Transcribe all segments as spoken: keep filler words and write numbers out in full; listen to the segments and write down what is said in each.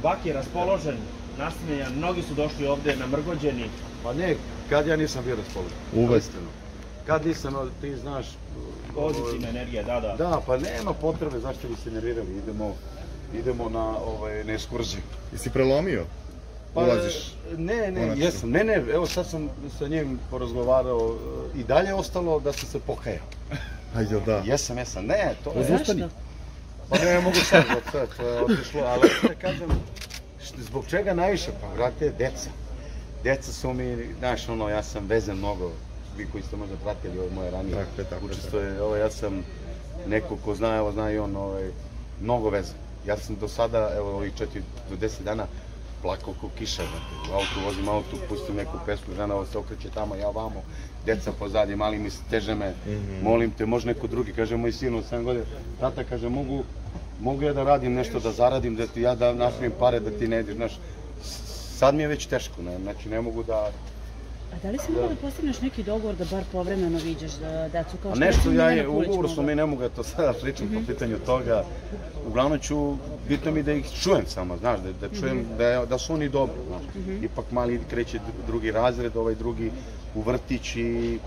Baki je raspoložen, nasmijan, mnogi su došli ovde namrgođeni. Pa ne, kad ja nisam bio raspoložen. Uvek. Kad nisam, ti znaš... Pozitivna energija, da, da. Da, pa nema potrebe, zašto bi se nervirali, idemo, idemo na, ovaj, na ekskurziju. I si prelomio? Ulaziš? Ne, ne, jesam, ne, ne, evo sad sam sa njim porazgovarao i dalje je ostalo da sam se pokajao. Ajde, da. Jesam, jesam, ne, to je... Zašto? Pa ne, mogu sad, to je otišlo, ali da kažem, zbog čega najviše? Pa, vrate, deca. Deca su mi, znaš, ono, ja sam vezan mnogo, vi koji ste možda pratili ove moje ranije učestvoje, ovo, ja sam neko ko zna, evo, zna i on, mnogo vezan. Ja sam do sada, evo, ovih četiri do deset dana plakao ko kiša, znate, u autu, vozim autu, pustim neku pesmu, žena ovo se okreće tamo, ja vamo, deca pozadi, mali mi steže me, molim te, može neko drugi, kaže moj sin od sedam godina, tata, kaže, mogu, mogu ja da radim nešto, da zaradim, da ti ja da napravim pare, da ti ne ideš, znaš, sad mi je već teško, znači ne mogu da... A da li si mogla da postigneš neki dogovor da bar povremeno viđaš decu kao što... Nešto, ja je, u ugovoru smo mi ne mogu da to sada pričam po pitanju toga, uglavnom ću, bitno mi da ih čujem samo, znaš, da čujem da su oni dobri, znaš, ipak mali kreće drugi razred, ovaj drugi u vrtić i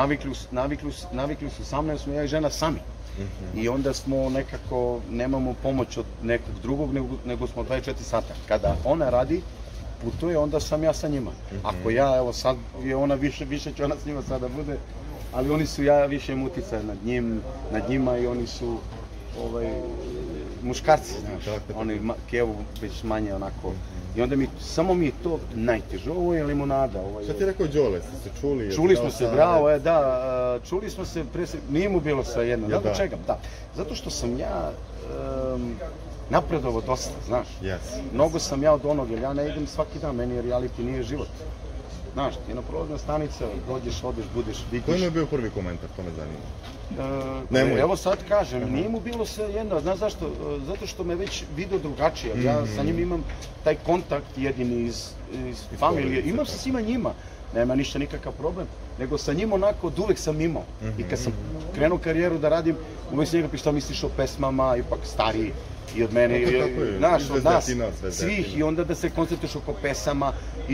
navikli su sa mnom, jer smo ja i žena sami. I onda smo nekako, nemamo pomoć od nekog drugog, nego smo dvadeset četiri sata. Kada ona radi, putuje, onda sam ja sa njima. Ako ja, evo sad je ona više, više će ona s njima sada bude, ali oni su, ja više im uticaj nad njim, nad njima i oni su, ovaj, muškarci, znaš, oni, Kevu već manje onako. I onda mi, samo mi je to najteže, ovo je limonada. Šta ti je rekao Đole, ste se čuli? Čuli smo se, bravo, je, da, čuli smo se, nije mu bilo sa jednom, zato čega, da. Zato što sam ja napredovo dosta, znaš. Mnogo sam ja od onog, jer ja ne idem svaki dan, meni reality nije život. Znaš, ti na prolazna stanica, dođeš, odeš, budeš, vidiš. Koji je bio prvi komentar, to me zanima? Evo sad kažem, nije mu bilo sve jedno, znaš zašto? Zato što me već vidio drugačije, ja sa njim imam taj kontakt jedini iz familije, imam sa svima njima, nema ništa nikakav problem, nego sa njim onako od uvek sam imao. I kad sam krenuo karijeru da radim, uvek sam njega pitao šta misliš o pesmama, ipak stariji i od mene, znaš, od nas, svih, i onda da se koncentruješ oko pesama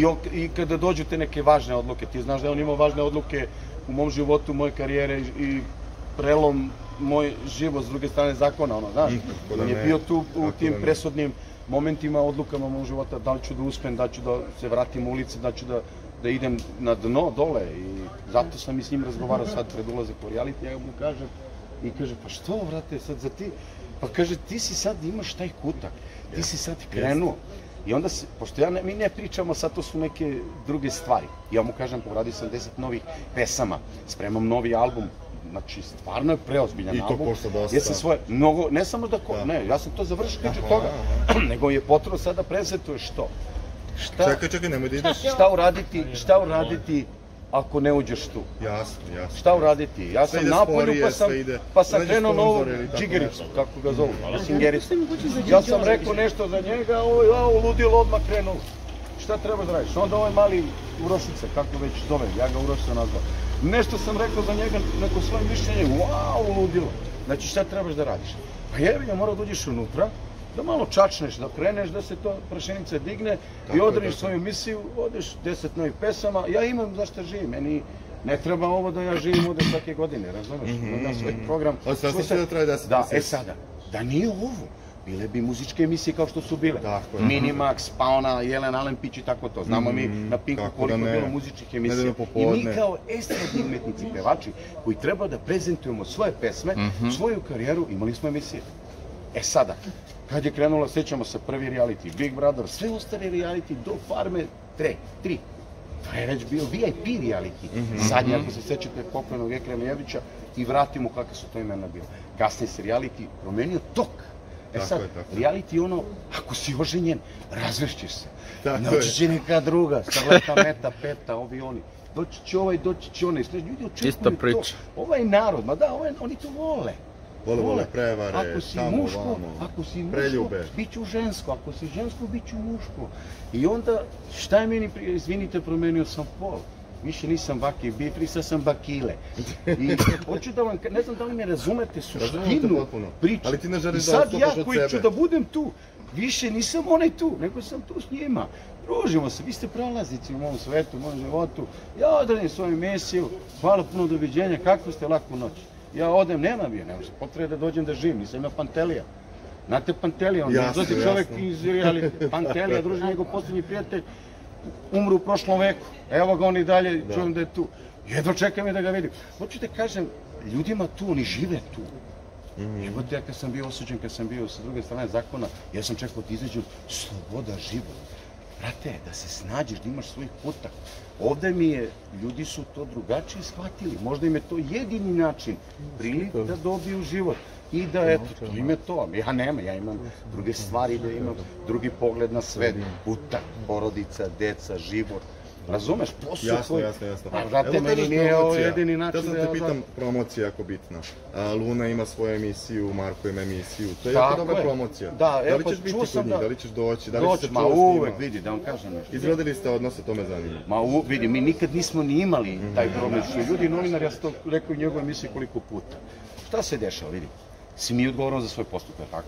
i kada dođu te neke važne odluke, ti znaš da je on imao važne odluke u mom životu, u moje karijere i prelom moj život s druge strane zakona, ono, znaš, on je bio tu u tim presudnim momentima, odlukama mojeg života, da li ću da uspem, da ću da se vratim u ulici, da ću da idem na dno, dole, i zato sam i s njim razgovarao sad pred ulazak u reality, ja mu kažem, i kaže, pa što, vrate, sad za ti, pa kaže, ti si sad, imaš taj kutak, ti si sad krenuo. I onda se, pošto mi ne pričamo, sad to su neke druge stvari. Ja mu kažem, poradio sam deset novih pesama, spremam novi album, znači, stvarno je preozbiljan album. I to košta dosta. Ja sam svoje, mnogo, ne samo da, ne, ja sam to završio tiče toga, nego je potrebno sada prezentuješ to. Čekaj, čekaj, nemoj da ideš. Šta uraditi, šta uraditi ako ne uđeš tu? Jasno, jasno. Šta uraditi? Ja sam napolju pa sam krenuo na ovu džigericu, kako ga zovu, singericu. Ja sam rekao nešto za njega, ovo ludilo odmah krenuo. Šta treba da radiš? Onda ovaj mali Urošica, kako već zove, ja ga Urošica nazvao. Nešto sam rekao za njega, neko svoje mišljenje, wow, ludilo. Znači šta trebaš da radiš? Pa jebi ga, mora da uđeš unutra, da malo čačneš, da kreneš, da se to prašenica digne i odradiš svoju misiju, odeš deset novih pesama, ja imam za šta živim, meni ne treba ovo da ja živim ovde svake godine, razumeš, imam svoj program. Ali sad se da traje deset meseci. Da, e sada, da nije ovo, bile bi muzičke emisije kao što su bile. Minimax, pa ona, Jelena Alempić i tako to, znamo mi na Pinku koliko je bilo muzičkih emisija. I mi kao estradni umetnici, pevači, koji treba da prezentujemo svoje pesme, svoju karijeru, imali smo emisije. E sada, kad je krenula, sjećamo se, prvi reality, Big Brother, sve ostale reality do Farme tri. To je već bio V I P reality. Zadnje, ako se sjećate pokojnog Ekrema Jevića i vratimo kakve su to imena bilo. Kasnije se reality promenio tok. E sad, reality je ono, ako si oženjen, razvešćeš se. Doći će neka druga, starleta, meta, peta, ovi oni. Doći će ovaj, doći će onaj. Ljudi očekuju to. Ovaj narod, ma da, oni to vole. Vole, vole, prevare, tamo, vamo, ako si muško, bit ću žensko, ako si žensko, bit ću muško. I onda, šta je meni, izvinite, promenio sam pol. Više nisam Baki Bifri, sad sam Bakile. I hoću da vam, ne znam da li me razumete suštinu priče. I sad ja koji ću da budem tu, više nisam onaj tu, nego sam tu s njima. Družimo se, vi ste prolaznici u mom svetu, u mom životu. Ja odradim svoju emisiju, hvala puno, doviđenja, kako ste, laku noć. Ja odem, nema mi je, nema se potrebe da dođem da živim, nisam ima Pantelija. Znate Pantelija, on izlazi čovjek iz reality. Pantelija, druži, njegov posljednji prijatelj, umru u prošlom veku. Evo ga on i dalje, čujem da je tu. Jedno čekam je da ga vidim. Hoću da kažem, ljudima tu, oni žive tu. Život, ja kad sam bio osuđen, kad sam bio sa druge strane zakona, ja sam čekao da izađu sloboda, život. Brate, da se snađeš, da imaš svojih puta. Ovde mi je, ljudi su to drugačije shvatili. Možda im je to jedini način, prilik da dobiju život. I da, eto, to im je to. Ja nema, ja imam druge stvari, da imam drugi pogled na svet. Puta, porodica, deca, život. Razumeš, posao tvoj... Jasno, jasno, jasno. Vrate, meni nije ovo jedini način da ja... Da sam te pitam, promocija je jako bitna. Luna ima svoju emisiju, Marko ima emisiju. To je jako dobra promocija. Da, da li ćeš biti kod njih, da li ćeš doći, da li ćeš se čuo s njima? Ma uvek, vidi, da vam kažem nešto. Izgledali ste odnose, to me zanima. Ma vidi, mi nikad nismo ni imali taj problem. Što je ljudi novinari, ja sam to rekao u njegovoj emisiji koliko puta. Šta se dešava, vidi? Svi mi odgovoramo za svoj postupak, tako?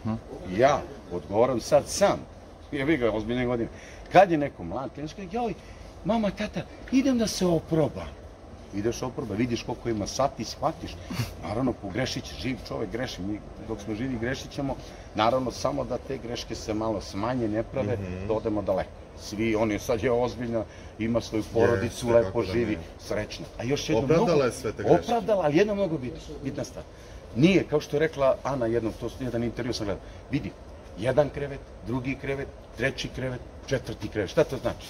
Ja odgovoram sad sam. Ja bih ga ozbiljne godine. Kad je neko mlad, klinac kaže, joj, mama, tata, idem da se oprobam. Ideš oproba, vidiš koliko ima sati, shvatiš. Naravno, pogrešit će, živ čovek greši. Mi dok smo živi grešit ćemo. Naravno, samo da te greške se malo smanje, ne prave, da odemo daleko. Svi, on je sad je ozbiljna, ima svoju porodicu, lepo živi, srećno. A još jedno mnogo... Opravdala je sve te greške. Opravdala, ali jedna mnogo bitna stvar. Nije, kao što je rekla Ana jednom, to je jedan intervju sam gledao. Vidi, jedan krevet, drugi krevet, treći krevet, četvrti krevet. Šta to znači?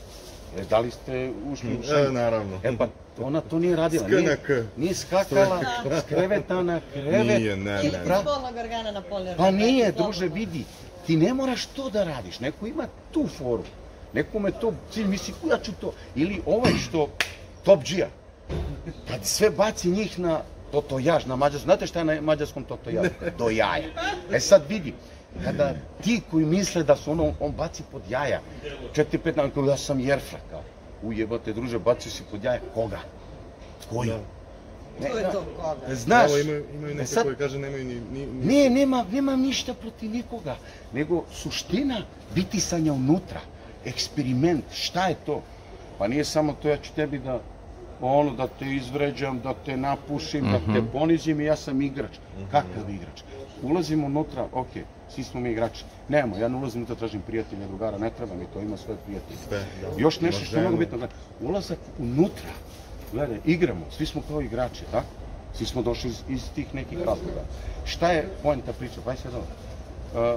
Da li ste ušli u šemu? Naravno. E pa ona to nije radila. Nije skakala s kreveta na krevet. Nije, ne, ne. Ili iz polnog organa na polni organ. Pa nije, druže, vidi. Ti ne moraš to da radiš. Neko ima tu foru. Nekome to cilj misli, kuda ću to? Ili ovaj što, Top G-a, kad sve baci njih na totojaž, na mađarskom. Znate šta je na mađarskom totojaž? Do jaja. E sad vidi. Kada ti koji misle da su ono, on baci pod jaja, četiri, pet, nakon ja sam Jerfra, kao, ujebate druže, bacio si pod jaja, koga? Koji? To je to koga. Znaš, imaju neke koji kaže nemaju ni... Ne, nema ništa protiv nikoga, nego suština bitisanja unutra, eksperiment, šta je to? Pa nije samo to, ja ću tebi da, ono, da te izvređam, da te napušim, da te ponizim i ja sam igrač. Kakav igrač? Ulazimo unutra, okej, svi smo mi igrači. Nemo, ja ne ulazim unutra, tražim prijatelja, drugara, ne treba mi to, ima svoje prijatelje. Još nešto što je mnogo bitno, ulazak unutra, gledaj, igramo, svi smo kao igrači, tako? Svi smo došli iz tih nekih razloga. Šta je poenta priča? Pa je sve dobro.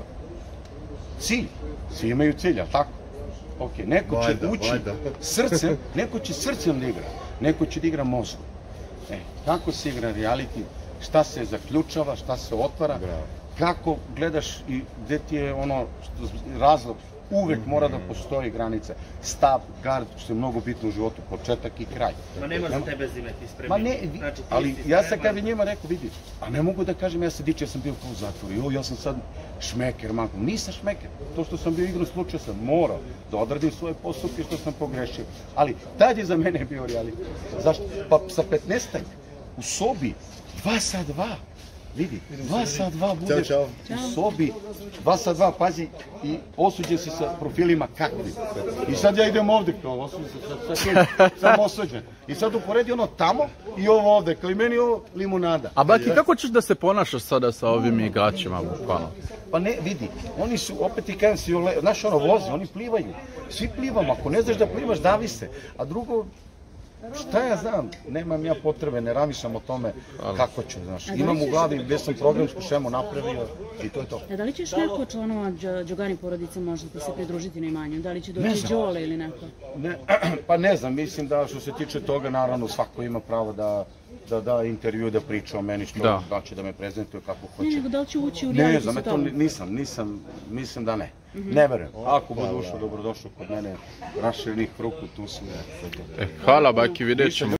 Cilj, svi imaju cilj, ali tako? Okej, neko će ući srcem, neko će srcem da igra, neko će da igra mozgom. E, kako se igra reality? Šta se zaključava, šta se otvara, kako gledaš i gde ti je ono razlog, uvek mora da postoji granica, stav, gard, što je mnogo bitno u životu, početak i kraj. Ma nema za tebe zime, ti spremio. Ma ne, ali ja sam kad bi njima rekao, vidi, a ne mogu da kažem, ja se dičio, ja sam bio u zatvoru, jo, ja sam sad šmeker, manko, nisam šmeker, to što sam bio igru slučaja sam morao da odradim svoje postupke što sam pogrešio, ali tad je za mene bio reality. Zašto? Pa sa petnaestak u sobi, dva sa dva, vidi, dva sa dva budeš u sobi, dva sa dva, pazi, i osuđen si sa profilima kakvi. I sad ja idem ovde, kao osuđen se, sam osuđen. I sad uporedi ono tamo i ovo ovde, kao i meni ovo limunada. A Baki, kako ćeš da se ponašaš sada sa ovim igračima, bukvalno? Pa ne, vidi, oni su, opet i kažem si, znaš ono, voze, oni plivaju. Svi plivamo, ako ne znaš da plivaš, davi se. A drugo, šta ja znam, nemam ja potrebe, ne ramišam o tome kako ću, znaš. Imam u glavi gde sam programsku šemu napravio i to je to. Da li ćeš neko od članova Đogani porodice možda ti se pridružiti na imanju? Da li će doći Đole ili neko? Pa ne znam, mislim da što se tiče toga, naravno svako ima pravo da da da intervju, da priča o meni što da će da me prezentuje kako hoće. Ne, nego da li će ući u reality sa tobom? Ne znam, nisam, nisam, mislim da ne. Ne verujem. Ako bude ušao, dobrodošao kod mene, raširenih ruku, tu su. Hvala Baki, vidjet ćemo.